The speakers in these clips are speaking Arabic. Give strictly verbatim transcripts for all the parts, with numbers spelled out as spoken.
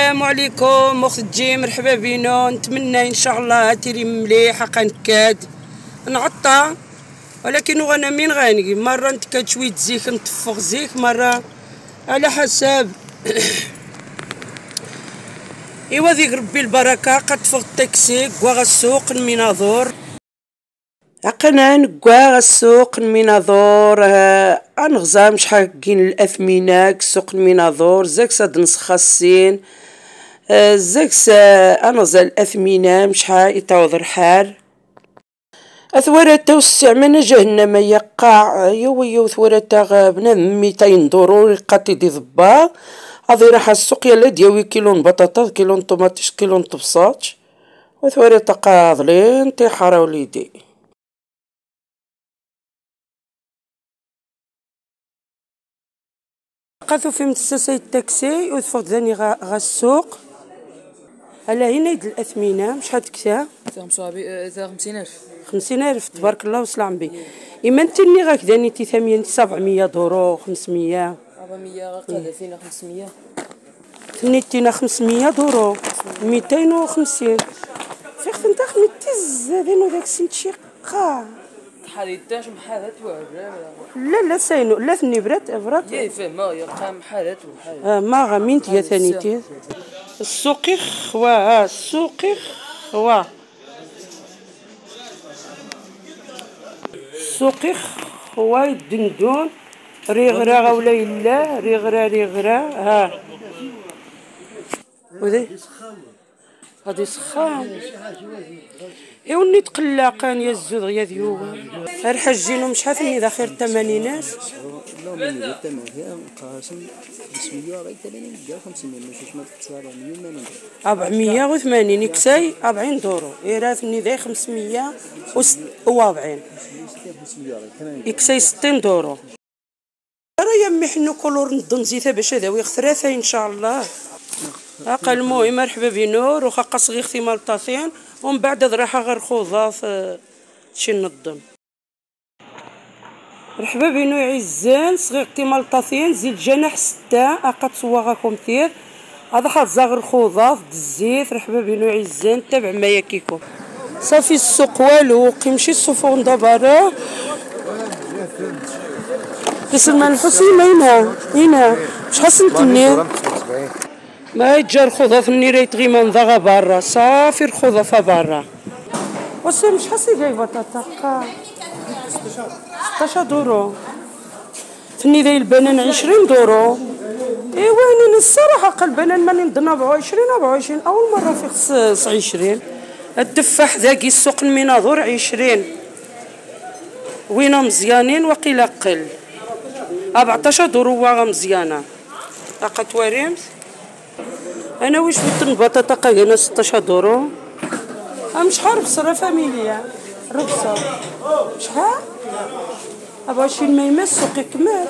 السلام عليكم اختي، مرحبا بينو. نتمنى ان شاء الله تيري مليح حقا نكاد نعطى، ولكن وانا من غاني مره نتكاد شويه زيك نطفغ زيك مره على حساب. ايوا ذيك ربي البركه قد فغ التاكسي كوا السوق المناظور عقنا نكوا السوق المناظور انغزام شحال كاين الاثمنه سوق المناظور زاك صاد نسخه السين زاك انغزا الاثمنه مشحال يتعوض الحال اثورتا واستعملنا جهنم يقع يو ثورتا بنادم ميتين دورو قاتي دي ضبا هذه راح السوق يلا دياوي كيلو بطاطا كيلو طوماطيش كيلو طبساط وثورتا قاضلين طيحاره وليدي. قاثو في متساسي التاكسي وثفوت ذاني غا السوق على هنا يد الاثمنه شحال تكسا خمسين ألف خمسين ألف تبارك الله وسلام بي. إما نتني غاك داني تي ثمانية سبعمية دورو خمسمية أربعمية غاقادة فينا خمسمية تني تينا خمسمية دورو ميتين وخمسين في خفن تاخ متز هذين وداك سنتشي قا حاليتاش محالات وعرا لا لا ساينو لا ثني برات برات يا فما يبقى محالات وحال اه ما غامين تيا ثاني تي السوقي خوا السوقي خوا السوقي خوا الدندون ريغرا ولا يلا ريغرا ريغرا ها وذي هادي سخان ايوا تقلاقان يا الزود يا ذيوبا الحجينو شحال ثني ذا خير الثمانينات لا من الثمن فيها قاسم خمسمية غير ثمانين جا خمسمية ماشي ما تسعمية أربعمية وثمانين كساي أربعين دورو إيراثني ذي خمسمية وأربعين كساي ستين دورو. راه يمي حنو كولور نضن زيتها باش هذا ثلاثة إن شاء الله هاكا. المهم مرحبا بنور وخا قص غير ختي مالطاثين ومن بعد راحة غير خوضة شي نضم. مرحبا بينو عزان صغير ختي مالطاثين زيد جناح ستة أقا تصوغاكم ثير هذا حال زاغر خوضة الزيت. مرحبا بينو عزان تابع ما ياكيكم صافي السوق والو قيمشي السفون دابا سلمان الحسين هنا هنا شحال سنتني ما يتجار خوضة ثني ريت غي من ضغا برا صافي الخوضة فبرا وسام شحال سي جاي بطاطا ستاش دورو ثني ذي البنان عشرين دورو. ايوا انا الصراحه قال البنان ماني نضن أربعة وعشرين أربعة وعشرين اول مره في خص عشرين. التفاح ذاكي السوق المناظور عشرين وينا مزيانين وقيلا قل أربعطاش دورو واغا مزيانه اقا تواريمت. انا واش بغيت البطاطا قايله ستاش دورو ام شحال ربصه فاميليا ربصه شحال أربعة وعشرين ما يمس سوقي كمال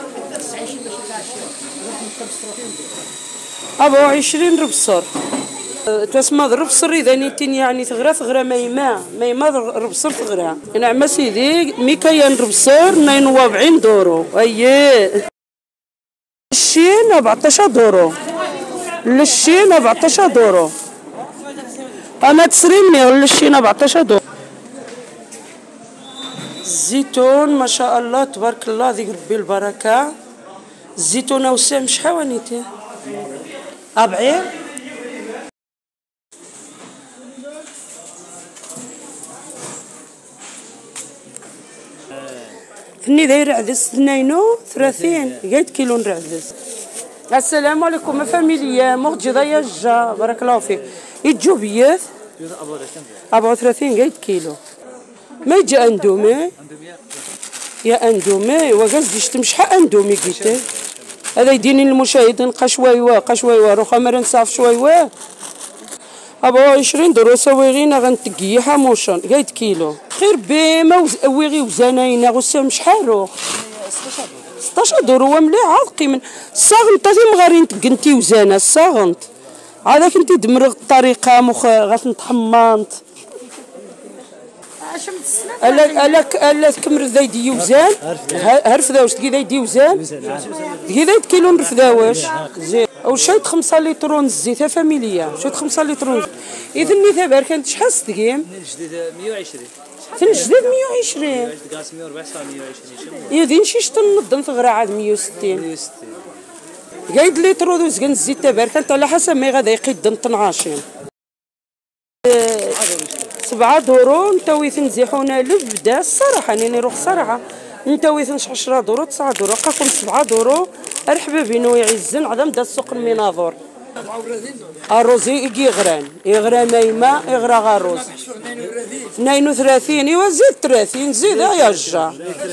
أربعة وعشرين ربصر تسمى ربصر إذا نيتين يعني ثغرة ثغرة ما يما ما يما ربصر ثغرة نعم سيدي ميكاين ربصر اثنين وأربعين دورو أيه الشين أربعطاش دورو للشين أربعطاش دورو أنا تسريني للشين أربعطاش دورو. الزيتون ما شاء الله تبارك الله ذيك ربي البركه. الزيتونه وسام شحال ونيتي أربعين ثني داير عدس اثنين ثلاثين قايد كيلو نرعدس. السلام عليكم فاميليا مغجي ضيجه بارك الله فيك يجو بياث أربعة وثلاثين قايد كيلو ما يجي اندومي يا اندومي وقصدي شتم شحال اندومي قلت هذا يديني المشاهدين قشويوه قشويوه روخا مرا نصاف شويوه أربعة وعشرين درو سواغينا غنتقيحها موشن قايد كيلو خير بما ويغي وزناينا غسام شحالو ستاش دورو مليح عاد قيمن الصاغنت مغارين تقنتي وزانه الصاغنت هذاك انت دمرغ الطريقه مخ غتنتحمانت الا الا الا كمر ذا يدي وزان هرف ذا واش تقي ذا يدي وزان تقي ذا كيلو نرف ذا واش زين وشيت خمسة لترون الزيت فاميليا شيت خمسة لترون اذا ني ثابر كانت شحال تقيم جديد مية وعشرين تنجدد مية وعشرين كاس مية وربع صار مية وعشرين يا دين شي تنظم ثغرا عاد مية وستين مية وستين قايد لترو دوز كان الزيت تابر كانت على حسب ما غادا يقيد اثناش سبعة دورو نتاوي تنزيحونا لبدا الصراحه يعني روح صراحه نتاوي تنش عشرة دورو تسعة دورو قاكم سبعة دورو ارحبا بينو يعزن عدم دا السوق المناظور الروزي يغران يغرى مايمه يغرى غاروز اثنين وثلاثين ايوا زيد ثلاثين زيد يا جا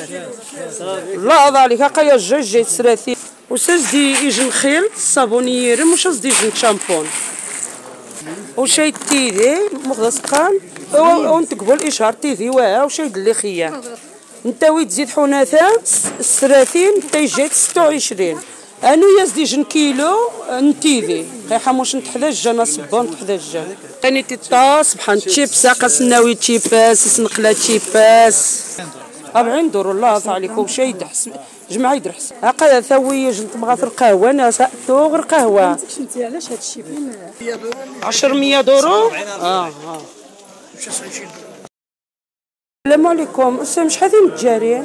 لا ذلك هاكا يا جا جيت ثلاثين وساز دي يجن خيل الصابون يرم وش دي يجن شامبون وشي تيدي مخلص قام ونتقبل اشهار تيدي واه وشي اللي خيا نتاوي تزيد حناثه ثلاثين تيجيك ستة وعشرين انو يزدي جن كيلو نتيدي خي حموش نتحداج انا صبون نتحداج قاني تيطا سبحان تشيبس قاس ناوي تشيباس سنقلا تشيباس أربعين دور الله عليكم شي يدحس جماعه يدرحس هاكا ثوي جنت بغات القهوه انا توغر قهوه انت علاش هادشي فين عشرة مية دورو اه اه السلام عليكم اسم شحال ديال الجاريه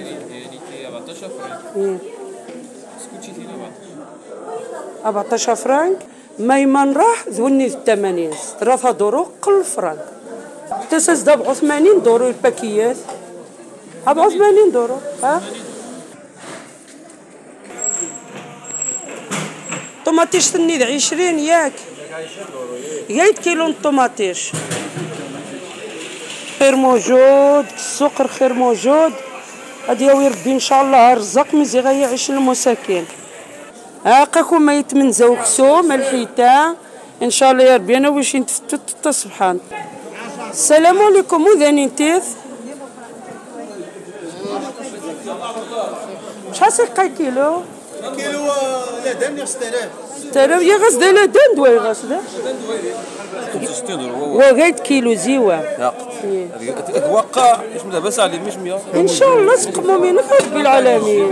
أربعطاش فرانك مايمان راح ذوني الثمانين ثلاثة دورو قل فرانك تساس دابع ثمانين دورو الباكيات أربعة وثمانين دورو ها طوماطيش تنيد عشرين ياك قايد كيلو الطوماطيش خير موجود السوق الخير موجود غادي ياوي ربي ان شاء الله الرزق مزي غيعيش المساكين هاكاكم ما يتمنزاو كسوم الحيتان ان شاء الله يا ربي انا واش نتفتت سبحان السلام عليكم وذاني نتيث شحال سيقاي كيلو كيلو لادان ستة آلاف ستة آلاف يا غزدا لادان دوي غزدا وقايد كيلو زيوه وقع مش لاباس عليه مش مية ان شاء الله سقموا منك ربي العالمين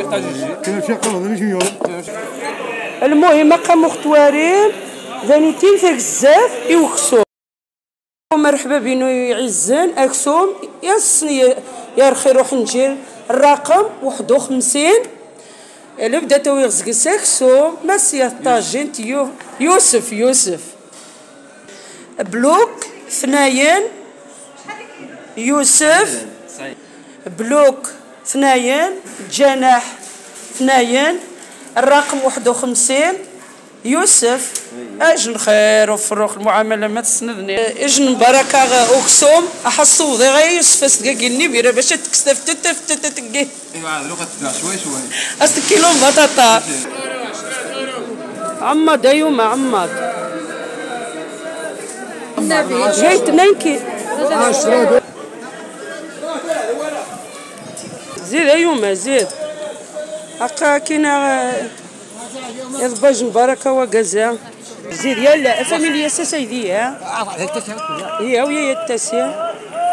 المهم قا مختوارين ذانيتين فيك بزاف يوكسو مرحبا بينو يعزن اكسوم يا السنية يا رخي روح نجير الرقم واحد وخمسين اللي بدا تو يغزق ساكسوم ماسيا طاجين تيو يوسف يوسف بلوك ثناين يوسف بلوك ثناين جناح ثناين الرقم واحد وخمسين يوسف اجن خير وفروخ المعامله ما تسندني اجن بركه اوكسوم احصو ذي غير يوسف استقاقيني بيرا باش تكستف تتف تتتقي ايوا لغه شوي شوي اصل كيلو بطاطا عماد ايوما عماد جاي اثنين كي زيد ايوما زيد هكا كاينه يضبج بركه وكازا زيد يلا فاميليا سيدي ها هي ويا التاسيه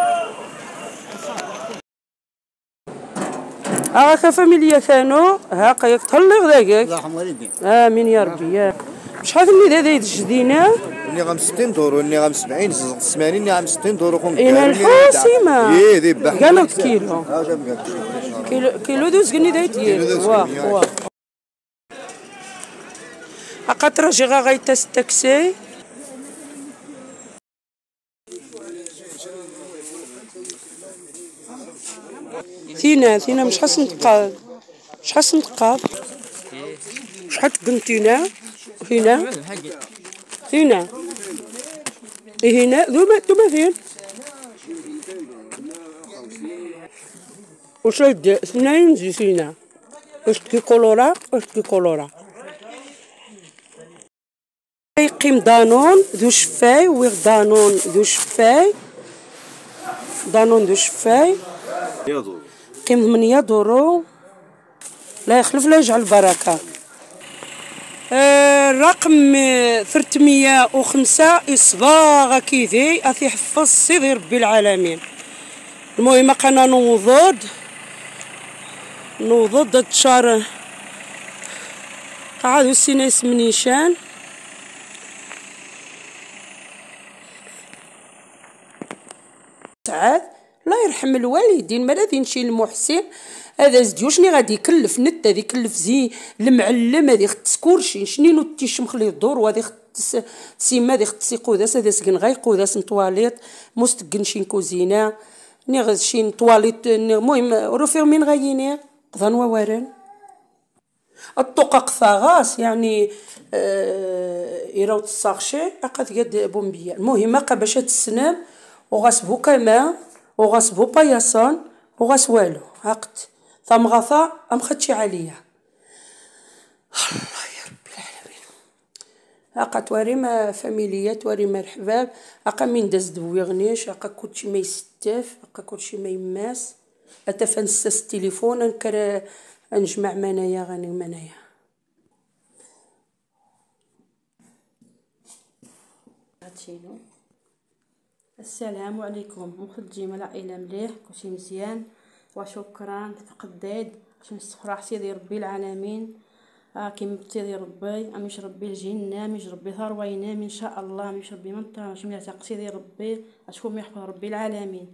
هاكا فاميليا كانوا هاكا ياك تهلغ ذاك الله يرحم والديك امين يا ربي ياك شحال من هذا يتجدينا اللي غام ستين دورو اللي غام سبعين ثمانين اللي غام ستين دورو خم انا الحاسمه ايه ذبح قالوا كيلو ها جاب كيلو كيلو دوز قني دايت ديال واه واه اقطر جيغا غايتاس التاكسي ثينا ثينا مش حاس نتقاد مش حاس نتقاد شحال تقنتينا هنا هنا هنا ذوما ذوما فين وش هيدا اثنين زيتينا واش تكي كولورا واش تكي كولورا يقيم دانون ذو شفاي ويغ دانون ذو شفاي دانون ذو شفاي قيم ثمانية دورو لا يخلف لا يجعل بركة الرقم ثلاثمية وخمسة إصباغ كيدي أثي حفظ سيدي ربي العالمين المهم قنا نوضد نوضد تشار قاعد السينا اسم نيشان سعاد الله يرحم الوالدين. ما غادي نمشي للمحسن هذا زديو شني غادي يكلف نت، غادي يكلف زي المعلم، هذه خص كلشي شنينو تيشمخ ليه الدور، وهذه خص تسيما هذه خص قوداس، هذا سكن غير قوداس طواليط مستقن شي كوزينه ني غشي طواليط. المهم روفير من غاينير قضان ووارن الطقق ثاغاس يعني آه يراو تصاغشي اقد قد بومبيه. المهم قا باش تسنام وغاسبو كما وغاسبو باياسون وغاس والو عقد ثم غثا ام خدشي عليا. الله يا ربي العالمين. اقا توريما فاميليا توريما الحباب اقا من داز دويغنيش اقا كلشي ما يستاف اقا كلشي ما يماس اتفنسس التليفون انكر نجمع منايا غني منايا. هادشينو. السلام عليكم مخرجين العائله مليح كلشي مزيان وشكرا تقديد باش نستفرح سيدي ربي العالمين. اه كيما سيدي ربي امش ربي الجنه مش ربي ثروينا ان شاء الله مش ربي منطقه مش ميثاق سيدي ربي اشكون يحفظ ربي العالمين.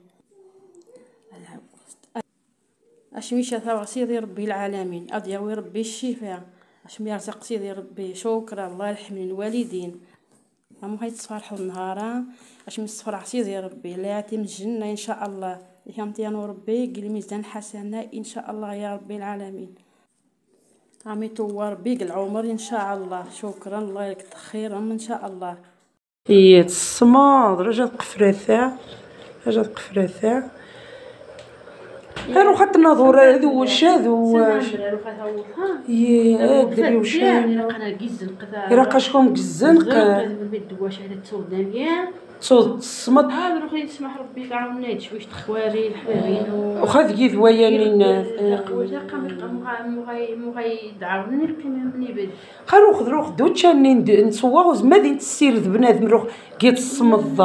اشميشا ثوا سيدي ربي العالمين اضياوي ربي الشفاء اشمي يرزق سيدي ربي. شكرا الله يرحم الوالدين هم هاي تصفرحوا النهار اش من الصفرح سيدي ربي لا يعطيهم الجنه ان شاء الله يحمتي يا ربي قل ميزان حسنه ان شاء الله يا ربي العالمين. عمي تو ربي العمر ان شاء الله. شكرا الله يلك خيرهم ان شاء الله. هي الصماد رجعت قفرثه رجعت قفرثه هارو خاطر ناظور هذو واش هذو يا ادري واش يراقا شكون كزن واش هذا تصودانيا تصود الصمد هذا روحي يسمح ربي يعاوننا شويش تخواري الحبابين وخذ كي ذويانين قوه قام مغاي مغاي دعاونني القيمه مني بد خلو خذ روح دوتشاني نسواغ ما دين تسير بنادم روح كي تصمد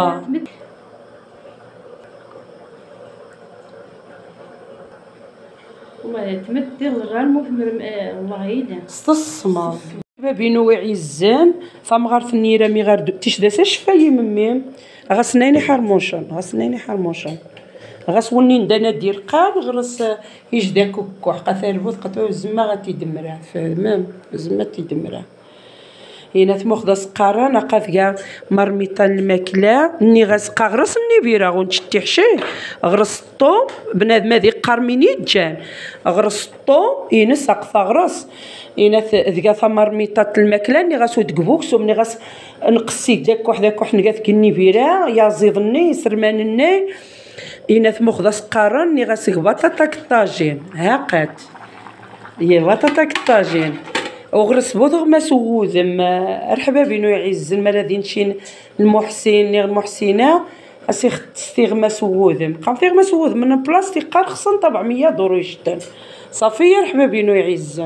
وما تمدي الغرام والله يدا استصمد بابينو يعزان فمغار ثنيره مي غير تيش داس شفاي مميم غسناني حرموشن غسناني حرموشن غاس وني ندانا دير قاب غرس يجدا كوكوح قثالبوت قطو زما غتيدمرا فمام زما تيدمرا. هنا تمخذ سقارا ناقاف كاع مرميطه الماكله ني غاسقا غرس ني بيرا غنشتي حشي غرسطو بنادم هذي قارميني جان غرسطو ينس اقفا غرس هنا ذكا ثمرميطه الماكله ني غاسو دكبوكسو مني غاس نقصي داك وحداك وحنا كاع كني بيرا يا زيضني سرمانني هنا تمخذ سقارا ني غاسك بطاطا كطاجين هاقات هي بطاطا كطاجين وغرس بوضغ ما سوذم ارحبا بينو يعز المرادين شين المحسن المحسنه اسي ختستيغ ما سوذم قام تيغ ما سوذ من بلاستيك قرخصن طبعمية دورو يشتن صافي يرحبا بينو يعز.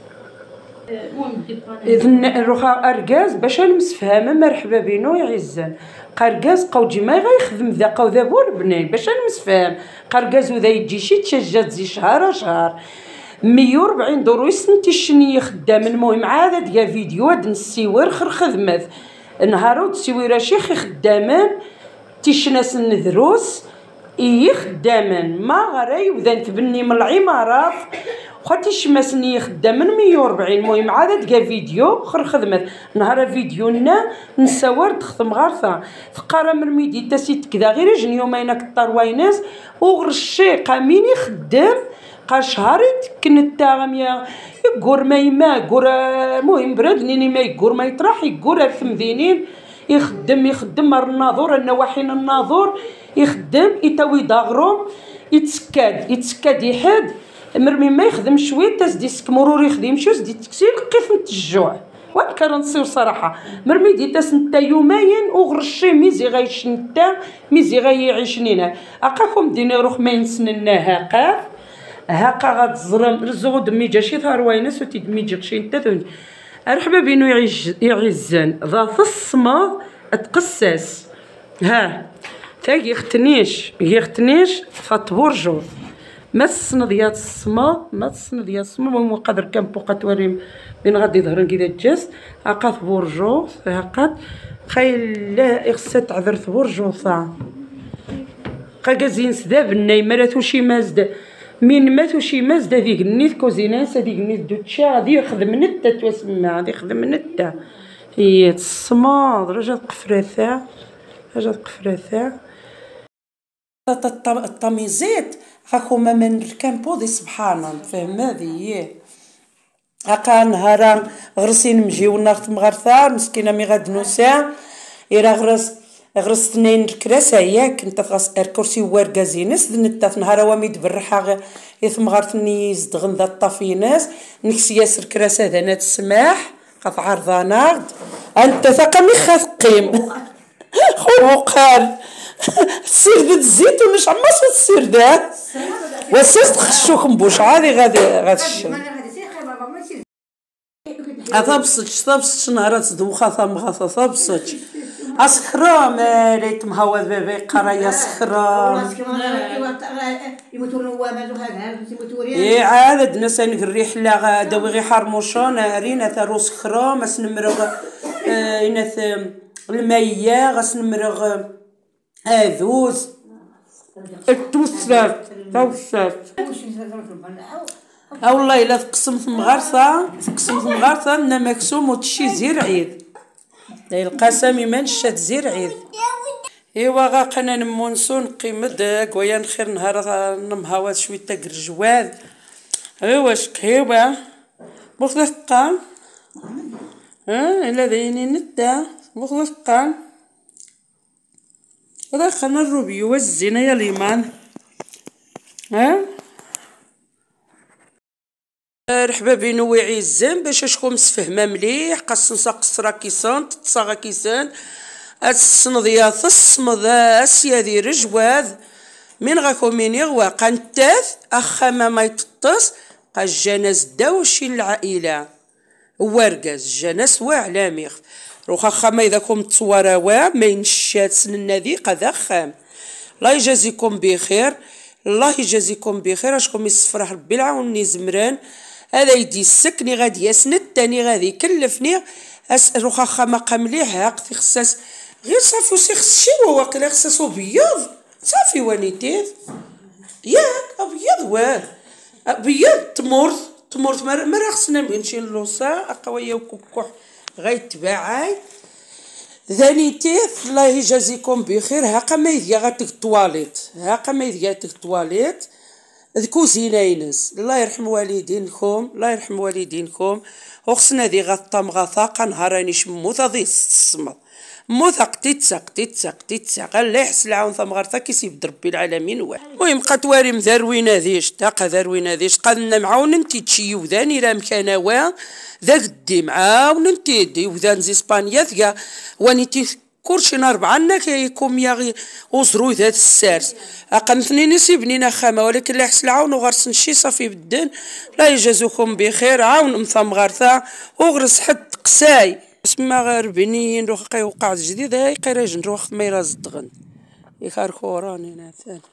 اذن روخا اركاز باش نمسفهمه مرحبا بينو يعزن قرقاز قوجي ما غيخدم ذا قو ذا بور بنين باش نمسفهم قرقاز وذا يجي شي تشجات زي شهر شهر مية وربعين دورو يسنتي شني خدام. المهم عاد ديال فيديو هاد نسيور خر خدمت نهارو تسيويرا شيخ خدامان تيشناس الندروس اي خدامان ما غري وذا تبني من العمارات خواتي شماسني خدامان مية وربعين. المهم عاد ديال فيديو خر خدمت نهار فيديونا نساور تخدم غارثه تقرا من ميديتا سيت كذا غير جن يومين كطر ويناس وغرشي قاميني خدام قا شهري كنت غاميا يقور ما يما يقور المهم برادني ما يقور ما يطرح يقور الثمذينين يخدم يخدم مر الناظور النواحين الناظور يخدم يتوي داغروم يتسكاد يتسكاد يحد مرمي ما يخدم شويه تسدي سك مرور يخدم شو سدي تكسير قيف الجوع وان كان نصير صراحه مرمي دي تاس نتا يومين وغرشي ميزي غايش نتا ميزي غايعيش نينا اقاكم ديني روح ما ينسننا هاقا هاكا غتزرم رزغو دمي جا شي ثروينس وتي دمي جا شي نتا ارحبا بينو يعيش يعزن ذا الصماد تقساس ها تاكي ختنيش يختنيش فطبورجوف ما السند يا السما ما السند يا السما مو قادر كان بوقا توريم بين غادي ظهرن كذا جاس عقات بورجو عقات خايل لا اغسات عذرت بورجو صا قاكازين سدا بناي مراتو شي مازدا من ماتو شي مازدا ديك النيت كوزيناس هذيك النيت دوتشا غادي يخدم نتا توسمع غادي يخدم نتا هي السما درجة قفراثا درجة قفراثا الطميزيت هاكوما من الكامبو دي سبحان فهم هذه هاكا نهارا غرسين مجيو نار تمغرثا مسكينه مي غاد نوسا إرا غرس غرس اثنين الكراسه ياك انت تغس الكرسي واركازينس نتا نهارا وامي دبرحا يثمغرتني يزدغن ذا الطافيناس نكسي ياسر كراسه ذا السماح قف عرضانا انت ثقمي خاف قيم خو قال السير د الزيت ومش عماش السير ده وسست خشوكم بوش عادي غادي غادي الشم اثبسش ثبسش نهارات دوخا ثم غاثا ثبسش اسخرام ريت مهوض بابي قرايه سخرام اي عاد ناس الريحله غادا وغي حرموشون رينا ثرو سخرام اسنمرغ ينث الميه غسنمرغ هذوز التوسات توسات ها والله الا تقسمت مغارثه تقسمت مغارثه انا مكسوم وتشي زير عيد القسم ما نشات زير عيد ايوا غا قنا نمونسون قيمد كويا خير نهار نمهاوات شويه تاع الجواد ايوا شقيوه مخلقان ها الا دايني نتا مخلقان هذا خلنا الروبيو والزينه يا ليمان ها مرحبا بينو ويعي الزين باش اشكون مسفهمه مليح قص نسا قصرا كيسان تصاغا كيسان السنضياط الصمد اسيادي رجواد من غاكو من يغوا قنتاث اخما ما يتطس قا الجناز داوشي العائله ورقاز الجناس واعلامي روخا خما اذا كم تصوراوا ما ينشات سننا ذي قذا خام الله يجازيكم بخير الله يجازيكم بخير اشكم يصفرح ربي العون زمران هذا يدي السكني غادي يسند تاني غادي يكلفني روخا خما قا مليح هاك خصاص غير صافي وسيخص شي هو واقيلا خصاصو بيض صافي وانيتيت ياك ابيض واه ابيض تمر تمر ما راه خصنا نمشي للوصا قويه وكوكوح غيتباعاي ذانيتيت الله يجازيكم بخير هاكا ما يديا غاتك الطواليت هاكا ما يديا غاتك الطواليت الكوزينه ينس الله يرحم والدينكم الله يرحم والدينكم وخصنا ذي غطام غطاقا نهاراني شموثا ذي الصمد موثا قتيتسا قتيتسا قتيتسا قال لا يحس العون ثم غرثا كيسيب ربي العالمين واحد المهم بقات واري مذروينا ذيش تاقا ذروينا ذيش قالنا معاون انتي تشي وذاني راه مكانا وا ذا قدي معاون انتي دي وذان زي اسبانيا ثقا وانيتي كلشي نربعا لنا كيكون ياغي وزروي ذات السارس اقل اثنين يسيبنينا خامه ولكن لا يحس العون وغرس نشي صافي بالدن لا يجازوكم بخير عاون مثم غرثا وغرس حد قساي اسمع غير بنين روح قي وقع جديد هاي قراج نروح ما يرازدغن يخار خوراني ناثان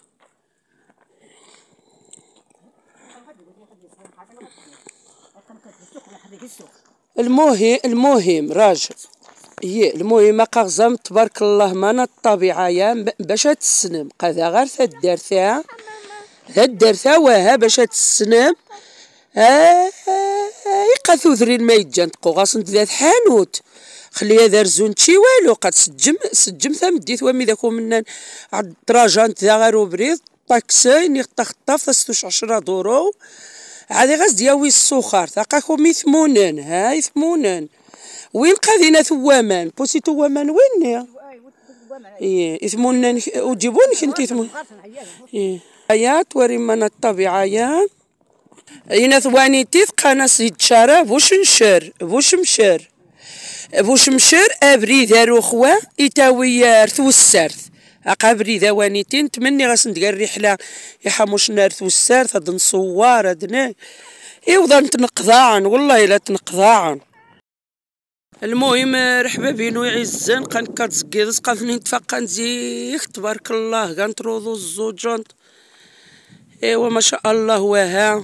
المهم المهم راجل هي المهم قغزم تبارك الله مانا الطبيعه يا باش تسنم قذا غير ثا الدرثا ثا الدرثا وها باش تسنم ها يقاثو ذرين ما يتجنطقو غاصن ذات حانوت خليها دار زون تشي والو قد سجم سجم ثم ديت ومي ذاكو منا عاد دراجانت ذا غير بريد طاكسي نيخطا خطاف ستوش عشرة دورو عادي غاز دياوي السخر ثقاكم يثمونن ها يثمونن وين قاذينا ثوامان بوسي ثوامان وين ايه يثمونن وجيبون كنتي يثمون ايه ايات وري من الطبيعه يا اين ثواني تيث قناص يتشارى بوش نشر بوش مشر بوش مشر ابري ذارو خوا يتاوي رثو السرث اقابري ذوانيتين تمني غاس ندير الرحله يحموش نارث والسرث هاد نصوار هادنا ايوا نتنقضاعن والله الا تنقضاعن المهم رحبا بينو يعزن قان كتزكيدس قافني نتفقا نزيك تبارك الله كنتروضو الزوجانت ايوا ما شاء الله واها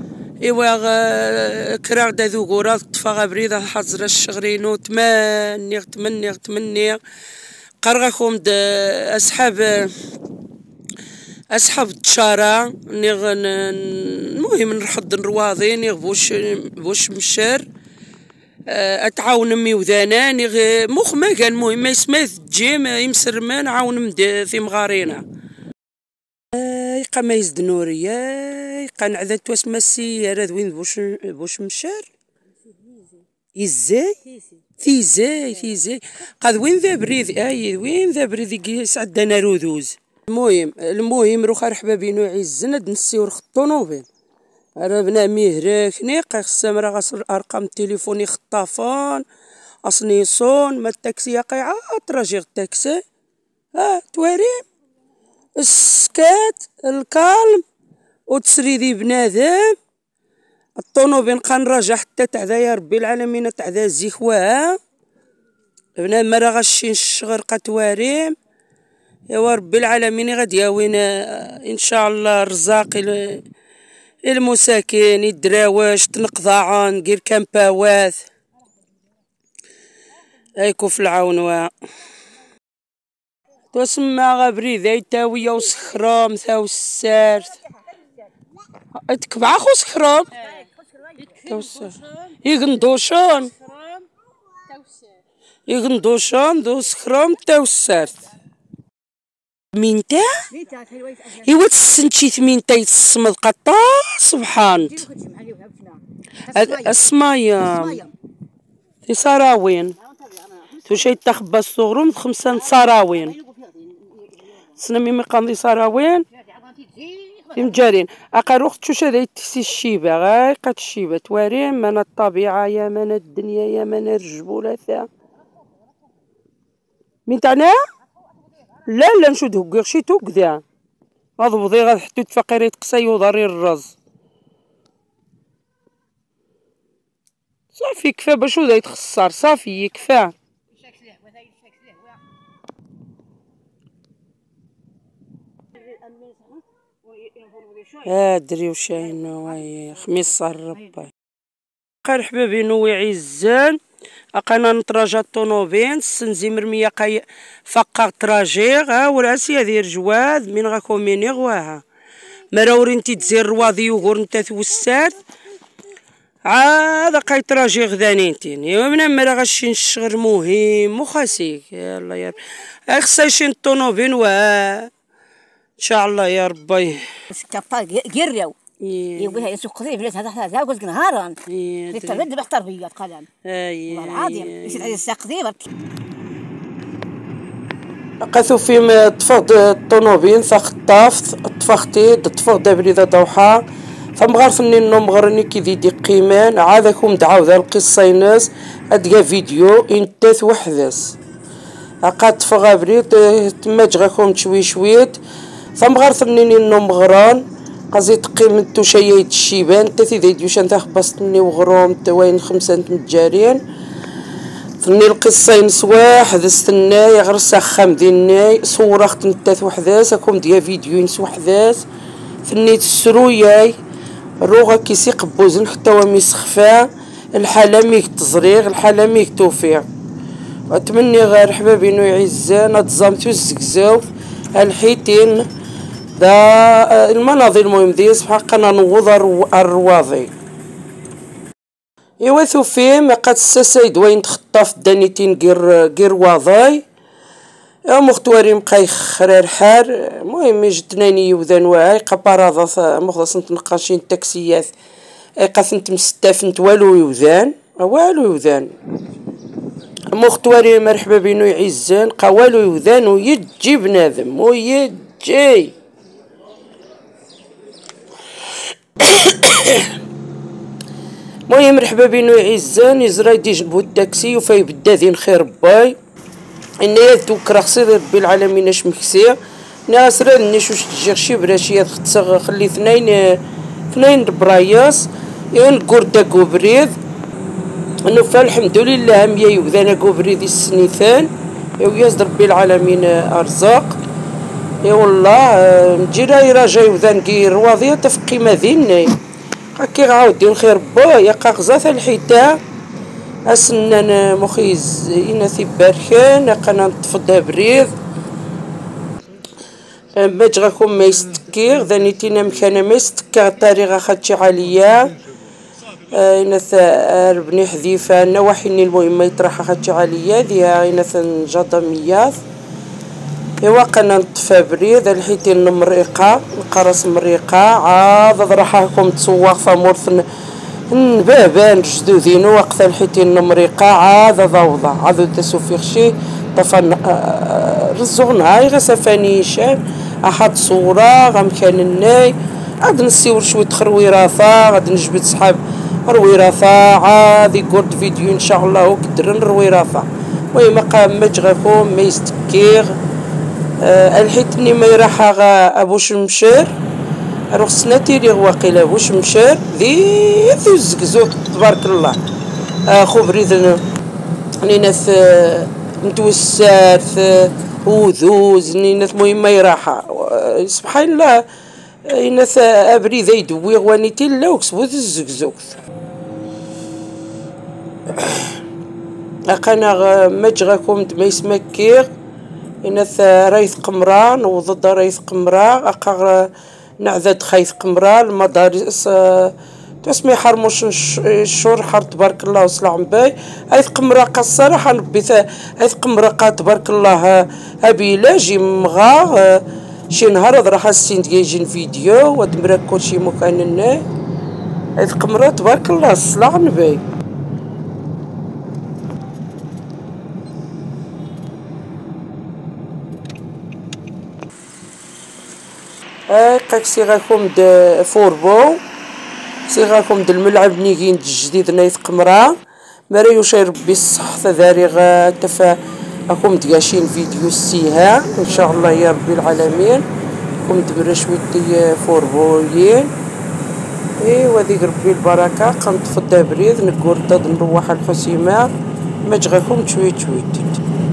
ايوا كراغ دا ذوكورات طفا بريده حزر الشغرينو تمني تمني تمني قرغاكم اصحاب اصحاب التشارة نيغ المهم نرحض نرواضي نيغ بوش بوش مشار اتعاون امي وذانا نيغ مخ ما كان المهم ما يسمى تجيم يمسر ما نعاون مد في مغارينا يقا ما يزد نوريا يقا نعذا تواسما السيارة وين بوش بوش مشار يزاي ثيزاي ثيزاي قاد وين ذا بريد اي وين ذا بريد يسعدنا رودوز المهم المهم روخا رحبا بينو عزنا نسيو الطونوبيل راه بنا مهراك نيق خصهم راه غاسر ارقام التليفون خطافون اصنيصون ما التاكسي قيعه تراجي التاكسي ها تواريم السكات الكالم وتسريدي بنادم الطونوبيل نبقى نراجع حتى تعذا يا ربي العالمين تعذا الزيخواه بنا ما راه غاشين الشغر قتواريم يا ربي العالمين غادي ياوينا ان شاء الله الرزاق المساكين الدراوش تنقضاعون غير كامباوات هايكو في العون تسمى غبري ذا تاويه وسخرام ثاو السارت تكبع خو سخرام يغندوشون يغندوشون ذو سخرام تاو السارت مينتا ايوا تسنتشيت مينتا يتسمد قطا سبحانت السمايا في سراوين تو شي تخبى الصغرم خمسة سراوين سنمي مقام سراوين في مجارين اقا روخت شو شذا يتسي الشيبه غاي قد الشيبه تواريم من الطبيعه يا من الدنيا يا من الرجبوله ثا من تاعنا لا لا نشد هكا شيتو كذا غضبضي غاد حتو تفقيري تقساي وضري الرز صافي كفا باش ودا يتخسر صافي يكفى ادري وشاين وي خميس صار ربي قال حبابي نوي عزان اقانا نتراجع الطونوبيل سنزي مرميه قاي فقا تراجيغ ها وراسي هذه رجواد من غاكو ميني غواها مراوري انتي تزير رواضي وغور نتا توسات عاد قاي تراجيغ ذانينتين ايوا من مرا غاشين الشغل مهم وخاسيك يلا يا ربي خصها شي الطونوبيل وها ان شاء الله يا ربي كفا قريو يبغيها يسوق قضيب ليش هذا هذا قلت نهارا للتبدل بحتربية قلم والله العظيم يصير على السقديب قاثو في طفغ الطونوبيل ثخطاف طفختي طفغ دابريدا دوحة ثم غارفني النوم غرني كي دي قيمان عادكم تعاود القصة ناس ادقى فيديو انتاث وحدث عقاد طفغ بريد تما جغاكم شوي شويت ثم غارفني النوم غران قازي تقيمتو شيايد الشيبان تا تيدي ديوشان تا خبصتني وغروم تا وين خمسة متجارين فني القصة نسواح دستنا يغر سخام ديالناي صورخت نتاث وحداس هاكم ديا فيديو نس وحداس فني تسروياي روغا كيسي قبوزن حتى ومي سخفا الحالة ميك تزريغ الحالة ميك توفيق واتمني غير حبابي نو يعزان اتزامتو الزكزاوف الحيتين دا المناظر المهم دي حقا نوض الرواضي ايوا ثوفيم قد الساسايد وين تخطف دانيتين غير غير واضاي يا مختواري مقاي خرار حار المهم جتناني يوذان واعي قبارضة مخلص نتنقاشين التاكسيات قاثنت مستافنت والو يوذان والو يوذان مختواري مرحبا بينو يعزان قوالو يوذان ويجي بنادم ويجي المهم مرحبا بينو يعزان يزرا يجيبو التاكسي وفاي بدا ذين خير باي انايا دوك راه خصي ربي العالمين اش مكسي ناس راه نشوش تجي شي براشيه خصها خلي اثنين اثنين براياس ين كوردا كوبريد انه فالحمد لله ميا يوذانا كوبريد السنيثان وياز ربي العالمين ارزاق اي والله نجي راجعي وذان كي رواضيه تفقي مديني هاكي غاودي الخير با يا قاقزه الحيتة اسنان مخيز إناثي بركان قنا نطفدها بريض باش غاكم ما يستكير ذانيتينا مكانه ما يستكير طريقه خاتشي عليا إناث ربني حذيفه نواحيني المهم يطرح خاتشي عليا ذيها إناث جدميات ايوا قنا نطفى بريد الحيتين مريقه القرص مريقه عاد راحكم تسوق فمورث نبابان جدودين وقت الحيتين مريقه عاد ضوضه عاد تسوفي خشي طفى رزقنا هاي غسفانيشان احد صوره غمكان الناي عاد نسيور شويه خرويراثه غادي نجبد سحاب رويراثه عاد يقول فيديو ان شاء الله وكدرن رويراثه المهم قام مجغكم ما يستكير أه الحيتني ما يراح ابو شمشير روح سنتي لي واقيلا ابو شمشير ذي ذي الزقزوق تبارك الله اخو بريد نيناث متوسات وذوز نيناث مهم ما يراح سبحان الله نيناث ابريد يدوي غوانيتي لا وكسبو الزقزوق اقنا مجغكم ما يسمكير إناث ريث قمران وضد ريث قمران أقر نعذد خيث قمران المدارس تسمي حرموش الشور حر تبارك الله وسلام باي هيث قمرا قصر حنبي هيث قمرا تبارك الله أبي لا جي مغا شي نهار راح السين تجيجين فيديو ودمرك كلشي مكاننا هيث قمرا تبارك الله سلام باي هاكاك صيغاكم د فوربو صيغاكم د الملعب نيكين الجديد نايث قمرة مريوش ربي الصحة ذاري تفا اكم تقاشين فيديو السيها ان شاء الله يا ربي العالمين كم تبرا شويتي فوربويين ايوا ذيك ربي البركة قنطفدها بريد نقول ضد نروح الحسيمة مجغاكم شويت شويت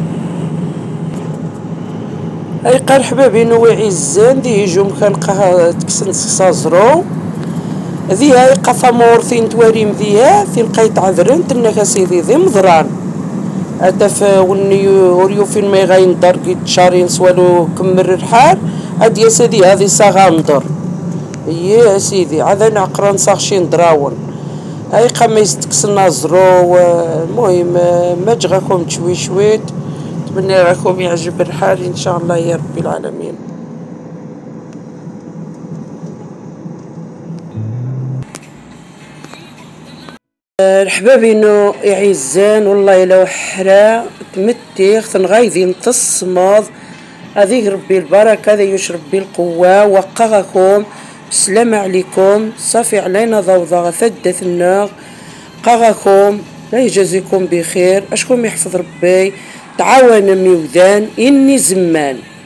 اي قال حبابي نوعي الزان دي يجو مكان قها تكسن سازرو ذي هاي قفا مورثين تواريم ذيها ثين قيت عذرن تنك سيدي ذي مضران اتف وني وريو فين ما يغاين دار قيت شارين سوالو كمر الحال هاد يا سيدي هذه صاغندر يا سيدي عاد انا عقران صاغشين دراون هاي قميص تكسن نازرو المهم مجغاكم شوي شويت نتمنى لكم يعجب الحال ان شاء الله يا رب العالمين. الحبابي انه يعزان والله الا وحرا تمتيخ تنغايذين تصمد هذيك ربي البركه هذا يشرب ربي القوه وقاكم بسلامة عليكم صافي علينا ضوضاء ثدث النار قاكم لا يجازيكم بخير اشكون يحفظ ربي تعاون ميوذان إني زمان.